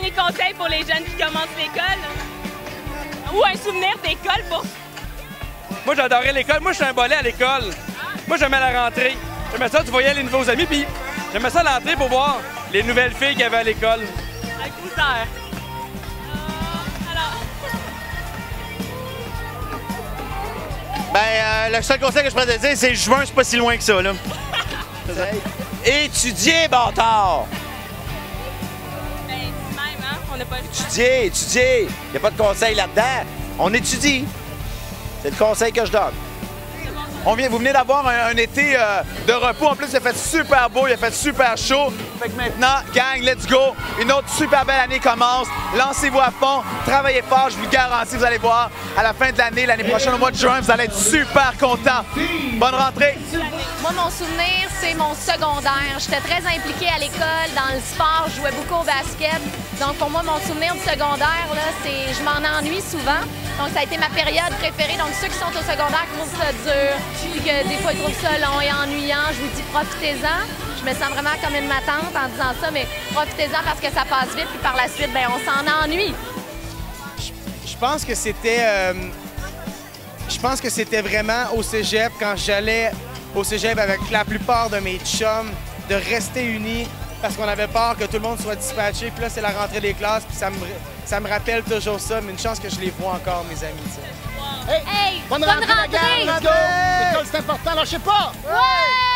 dernier conseil pour les jeunes qui commencent l'école? Ou un souvenir d'école pour... Moi, j'adorais l'école. Moi, je suis un bolet à l'école. Moi, j'aimais la rentrée. J'aimais ça, tu voyais les nouveaux amis, puis j'aimais ça l'entrée pour voir les nouvelles filles qu'il y avait à l'école. Un coup d'heure. Alors... Ben, le seul conseil que je pourrais te dire, c'est juin, c'est pas si loin que ça, là. Étudier, bâtard! Ben, même, hein? On n'a pas le choix. Étudier! Il n'y a pas de conseil là-dedans. On étudie. C'est le conseil que je donne. Vous venez d'avoir un été de repos. En plus, il a fait super beau, il a fait super chaud. Fait que maintenant, gang, let's go. Une autre super belle année commence. Lancez-vous à fond, travaillez fort, je vous garantis, vous allez voir, à la fin de l'année prochaine, au mois de juin, vous allez être super contents. Bonne rentrée! Moi, mon souvenir, c'est mon secondaire. J'étais très impliquée à l'école, dans le sport, je jouais beaucoup au basket. Donc, pour moi, mon souvenir du secondaire, là, c'est je m'en ennuie souvent. Donc, ça a été ma période préférée. Donc, ceux qui sont au secondaire qui trouvent ça dur, puis que des fois, ils trouvent ça long et ennuyant, je vous dis, profitez-en. Je me sens vraiment comme une matante en disant ça, mais profitez-en parce que ça passe vite, puis par la suite, bien, on s'en ennuie. Je pense que c'était vraiment au cégep, quand j'allais au cégep avec la plupart de mes chums, de rester unis parce qu'on avait peur que tout le monde soit dispatché. Puis là, c'est la rentrée des classes, puis ça me rappelle toujours ça. Mais une chance que je les vois encore, mes amis. Hey, bonne rentrée, la gang! Let's go! L'école, c'est important, lâchez pas! Ouais!